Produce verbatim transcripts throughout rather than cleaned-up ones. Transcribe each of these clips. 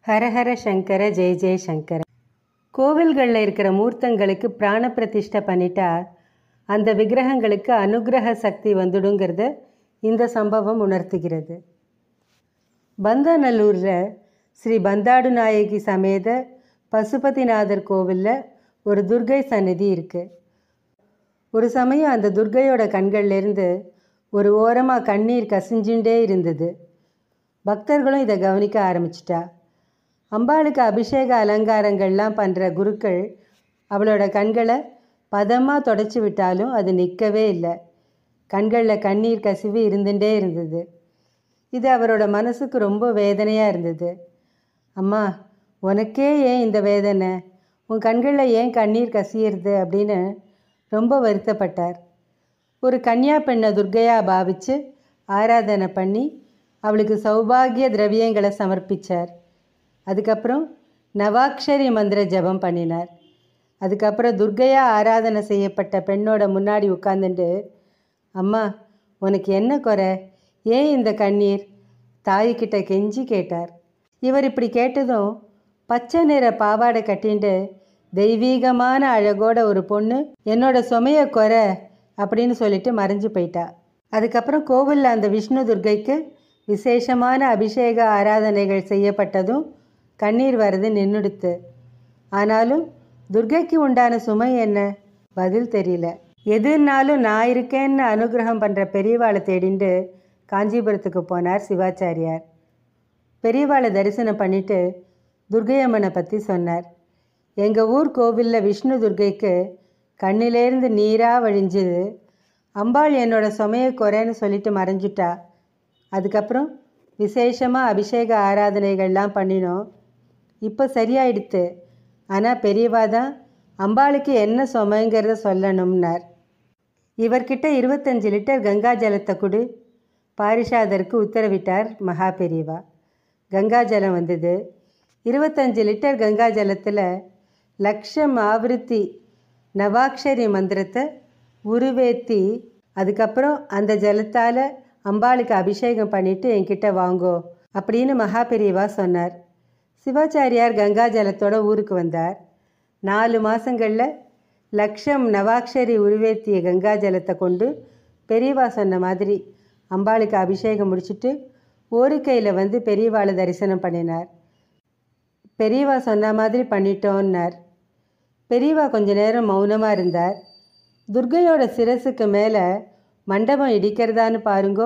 ஹரஹர சங்கர ஜெய ஜெய சங்கர. கோவில்களில் இருக்கிற மூர்த்தங்களுக்கு பிராண பிரதிஷ்டை பண்ணிட்டா அந்த விக்கிரகங்களுக்கு அனுகிரக சக்தி வந்துடுங்கிறத இந்த சம்பவம் உணர்த்துகிறது. பந்தாநல்லூரில் ஸ்ரீ பந்தாடு நாயகி சமேத பசுபதிநாதர் கோவிலில் ஒரு துர்கை சந்நிதி இருக்குது. ஒரு சமயம் அந்த துர்கையோட கண்கள்லேருந்து ஒரு ஓரமாக கண்ணீர் கசிஞ்சுட்டே இருந்தது. பக்தர்களும் இதை கவனிக்க ஆரம்பிச்சிட்டா. அம்பாளுக்கு அபிஷேக அலங்காரங்கள்லாம் பண்ணுற குருக்கள் அவளோட கண்களை பதமாக தொடச்சி விட்டாலும் அது நிற்கவே இல்லை. கண்களில் கண்ணீர் கசிவு இருந்துகிட்டே இருந்தது. இது அவரோட மனசுக்கு ரொம்ப வேதனையாக இருந்தது. அம்மா, உனக்கே ஏன் இந்த வேதனை? உன் கண்களில் ஏன் கண்ணீர் கசியிறது அப்படின்னு ரொம்ப வருத்தப்பட்டார். ஒரு கன்னியா பெண்ணை துர்கையாக பாவித்து ஆராதனை பண்ணி அவளுக்கு சௌபாகிய திரவியங்களை சமர்ப்பித்தார். அதுக்கப்புறம் நவாக்ஷரி மந்திர ஜபம் பண்ணினார். அதுக்கப்புறம் துர்கையாக ஆராதனை செய்யப்பட்ட பெண்ணோட முன்னாடி உட்காந்துட்டு, அம்மா, உனக்கு என்ன குறை? ஏன் இந்த கண்ணீர்? தாய்கிட்ட கெஞ்சி கேட்டார். இவர் இப்படி கேட்டதும் பச்சை நிற பாவாடை கட்டிண்டு தெய்வீகமான அழகோட ஒரு பொண்ணு என்னோட சுமைய குறை அப்படின்னு சொல்லிட்டு மறைஞ்சு போயிட்டா. அதுக்கப்புறம் கோவிலில் அந்த விஷ்ணு துர்கைக்கு விசேஷமான அபிஷேக ஆராதனைகள் செய்யப்பட்டதும் கண்ணீர் வர்றது நின்றுடுத்து. ஆனாலும் துர்கைக்கு உண்டான சுமை என்ன? பதில் தெரியல. எதுனாலும் நான் இருக்கேன்னு அனுகிரகம் பண்ணுற பெரியவாளை தேடிண்டு காஞ்சிபுரத்துக்கு போனார் சிவாச்சாரியார். பெரியவாளை தரிசனம் பண்ணிவிட்டு துர்கையம்மனை பற்றி சொன்னார். எங்கள் ஊர் கோவிலில் விஷ்ணு துர்கைக்கு கண்ணிலேருந்து நீராக வழிஞ்சுது. அம்பாள் என்னோட சுமைய குறைன்னு சொல்லிட்டு மறைஞ்சிட்டா. அதுக்கப்புறம் விசேஷமாக அபிஷேக ஆராதனைகள்லாம் பண்ணினோம். இப்போ சரியாயிடுத்து. ஆனால் பெரியவா தான் அம்பாளுக்கு என்ன சுமைங்கிறத சொல்லணும்னார். இவர்கிட்ட இருபத்தஞ்சி லிட்டர் கங்கா ஜலத்தை கொடு பாரிஷாதருக்கு உத்தரவிட்டார் மகா பெரியவா. கங்கா ஜலம் வந்தது. இருபத்தஞ்சி லிட்டர் கங்கா ஜலத்தில் லக்ஷம் ஆவருத்தி நவாக்ஷரி மந்திரத்தை உருவேத்தி அதுக்கப்புறம் அந்த ஜலத்தால் அம்பாளுக்கு அபிஷேகம் பண்ணிவிட்டு என்கிட்ட வாங்கோ அப்படின்னு மகா பெரியவா சொன்னார். சிவாச்சாரியார் கங்கா ஜலத்தோட ஊருக்கு வந்தார். நாலு மாதங்களில் லக்ஷம் நவாக்ஷரி உருவேத்திய கங்கா ஜலத்தை கொண்டு பெரியவா சொன்ன மாதிரி அம்பாளுக்கு அபிஷேகம் முடிச்சுட்டு ஒரு கையில் வந்து பெரியவாளை தரிசனம் பண்ணினார். பெரியவா சொன்ன மாதிரி பண்ணிட்டோன்னார். பெரியவா கொஞ்ச நேரம் மௌனமாக இருந்தார். துர்கையோட சிரசுக்கு மேலே மண்டபம் இடிக்கிறதான்னு பாருங்கோ.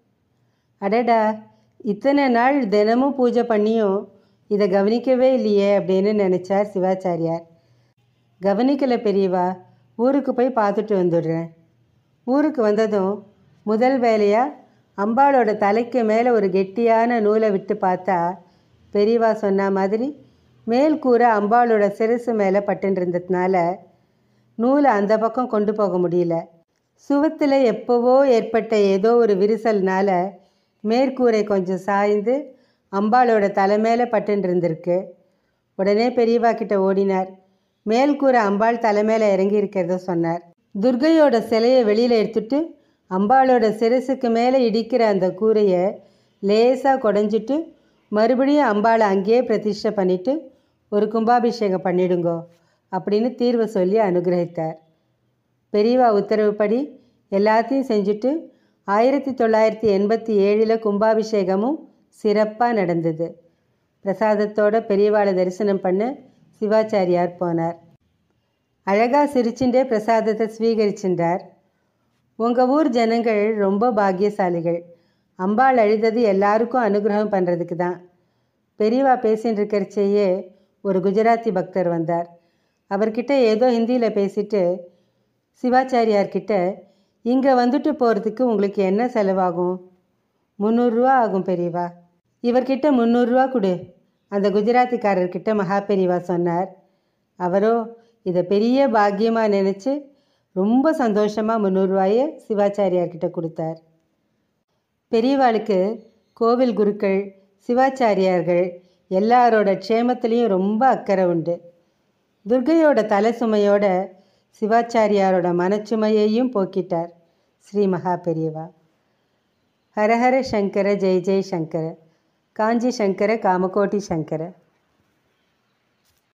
அடடா, இத்தனை நாள் தினமும் பூஜை பண்ணியும் இதை கவனிக்கவே இல்லையே அப்படின்னு நினச்சார் சிவாச்சாரியார். கவனிக்கலை பெரியவா, ஊருக்கு போய் பார்த்துட்டு வந்துடுறேன். ஊருக்கு வந்ததும் முதல் வேலையாக அம்பாளோட தலைக்கு மேலே ஒரு கெட்டியான நூலை விட்டு பார்த்தா பெரியவா சொன்ன மாதிரி மேல் கூரை அம்பாளோட சிரசு மேலே பட்டுருந்ததுனால நூலை அந்த பக்கம் கொண்டு போக முடியல. சுவத்தில் எப்போவோ ஏற்பட்ட ஏதோ ஒரு விரிசல்னால மேற்கூரை கொஞ்சம் சாய்ந்து அம்பாளோட தலை மேலே பட்டுருந்துருக்கு. உடனே பெரியவா கிட்ட ஓடினார். மேல்கூரை அம்பாள் தலை மேலே இறங்கி இருக்கிறத சொன்னார். துர்கையோட சிலையை வெளியில் எடுத்துட்டு அம்பாளோட சிரசுக்கு மேலே இடிக்கிற அந்த கூரையை லேசாக குடஞ்சிட்டு மறுபடியும் அம்பாளை அங்கேயே பிரதிஷ்டை பண்ணிவிட்டு ஒரு கும்பாபிஷேகம் பண்ணிடுங்கோ அப்படின்னு தீர்வை சொல்லி அனுகிரகித்தார். பெரியவா உத்தரவுப்படி எல்லாத்தையும் செஞ்சுட்டு ஆயிரத்தி தொள்ளாயிரத்தி எண்பத்தி ஏழில் கும்பாபிஷேகமும் சிறப்பாக நடந்தது. பிரசாதத்தோட பெரியவாளை தரிசனம் பண்ண சிவாச்சாரியார் போனார். அழகாக சிரிச்சுட்டே பிரசாதத்தை ஸ்வீகரிச்சின்றார். உங்கள் ஊர் ஜனங்கள் ரொம்ப பாக்கியசாலிகள். அம்பாள் அழுதது எல்லாருக்கும் அனுகிரகம் பண்ணுறதுக்கு தான். பெரியவா பேசின்னு இருக்கிறச்சேயே ஒரு குஜராத்தி பக்தர் வந்தார். அவர்கிட்ட ஏதோ ஹிந்தியில் பேசிட்டு சிவாச்சாரியார்கிட்ட, இங்கே வந்துட்டு போகிறதுக்கு உங்களுக்கு என்ன செலவாகும்? முந்நூறுரூவா ஆகும் பெரியவா. இவர்கிட்ட முந்நூறுரூவா கொடு அந்த குஜராத்திக்காரர்கிட்ட மகா பெரியவா சொன்னார். அவரோ இதை பெரிய பாக்கியமாக நினச்சி ரொம்ப சந்தோஷமாக முந்நூறுரூவாயை சிவாச்சாரியார்கிட்ட கொடுத்தார். பெரியவாளுக்கு கோவில் குருக்கள் சிவாச்சாரியார்கள் எல்லாரோட க்ஷேமத்திலையும் ரொம்ப அக்கறை உண்டு. துர்கையோட தலை சுமையோட சிவாச்சாரியாரோட மனச்சுமையையும் போக்கிட்டார் ஸ்ரீ மகா பெரியவா. ஹரஹர சங்கர ஜெய ஜெய சங்கர. காஞ்சி சங்கர காமகோட்டி சங்கர.